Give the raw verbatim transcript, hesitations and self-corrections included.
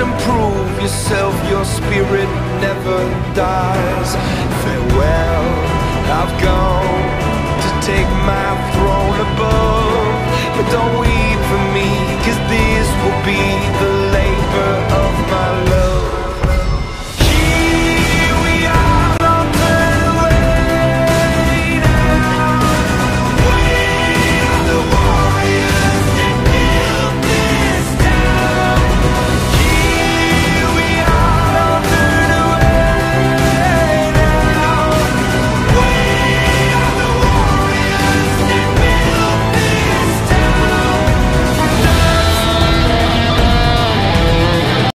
and prove yourself, your spirit never dies. Farewell, I've gone to take my throne above, but don't weep for me, 'cause this will be the labor